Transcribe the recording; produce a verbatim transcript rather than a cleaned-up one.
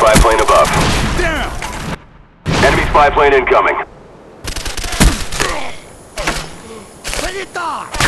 spy plane above. Down! Enemy spy plane incoming. Let it die!